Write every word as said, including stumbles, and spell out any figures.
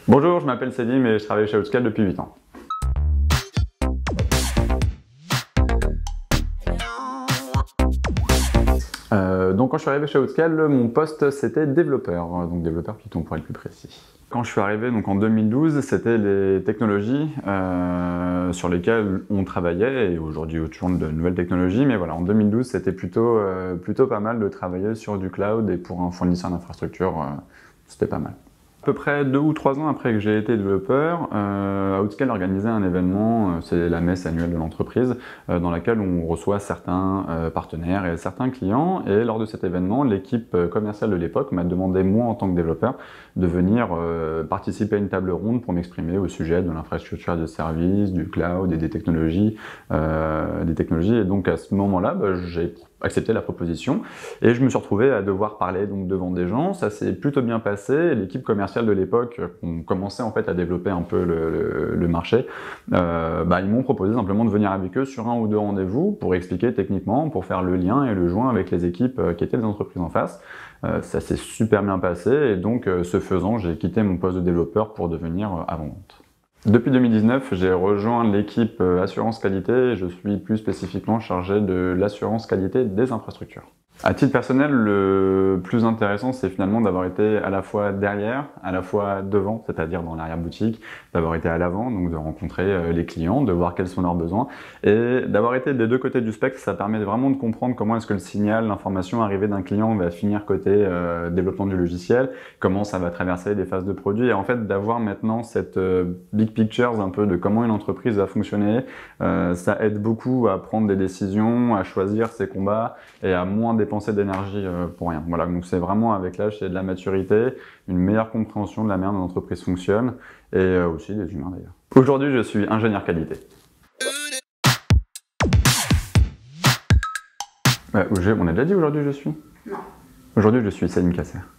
Bonjour, je m'appelle Selim et je travaille chez Outscale depuis huit ans. Euh, donc quand je suis arrivé chez Outscale, mon poste c'était développeur, donc développeur Python pour être plus précis. Quand je suis arrivé donc en deux mille douze, c'était les technologies euh, sur lesquelles on travaillait, et aujourd'hui autour de nouvelles technologies, mais voilà, en deux mille douze c'était plutôt, euh, plutôt pas mal de travailler sur du cloud, et pour un fournisseur d'infrastructure, euh, c'était pas mal. À peu près deux ou trois ans après que j'ai été développeur, euh, Outscale organisait un événement, euh, c'est la messe annuelle de l'entreprise, euh, dans laquelle on reçoit certains euh, partenaires et certains clients. Et lors de cet événement, l'équipe commerciale de l'époque m'a demandé, moi en tant que développeur, de venir euh, participer à une table ronde pour m'exprimer au sujet de l'infrastructure de service, du cloud et des technologies. Euh, des technologies. Et donc à ce moment-là, bah, j'ai accepté la proposition et je me suis retrouvé à devoir parler donc devant des gens. Ça s'est plutôt bien passé. L'équipe commerciale de l'époque, on commençait en fait à développer un peu le, le, le marché, euh, bah, ils m'ont proposé simplement de venir avec eux sur un ou deux rendez-vous pour expliquer techniquement, pour faire le lien et le joint avec les équipes qui étaient les entreprises en face. Euh, ça s'est super bien passé et donc euh, ce faisant, j'ai quitté mon poste de développeur pour devenir euh, avant-vente. Depuis deux mille dix-neuf, j'ai rejoint l'équipe assurance qualité et je suis plus spécifiquement chargé de l'assurance qualité des infrastructures. À titre personnel, le plus intéressant, c'est finalement d'avoir été à la fois derrière, à la fois devant, c'est-à-dire dans l'arrière-boutique, d'avoir été à l'avant, donc de rencontrer les clients, de voir quels sont leurs besoins, et d'avoir été des deux côtés du spectre. Ça permet vraiment de comprendre comment est-ce que le signal, l'information arrivée d'un client va finir côté euh, développement du logiciel, comment ça va traverser des phases de produit, et en fait d'avoir maintenant cette euh, big picture un peu de comment une entreprise va fonctionner, euh, ça aide beaucoup à prendre des décisions, à choisir ses combats, et à moins dépenser d'énergie pour rien. Voilà, donc c'est vraiment avec l'âge et de la maturité, une meilleure compréhension de la manière dont l'entreprise fonctionne, et aussi des humains d'ailleurs. Aujourd'hui, je suis ingénieur qualité. Euh, on a déjà dit aujourd'hui je suis? Non. Aujourd'hui, je suis Selim Kasser.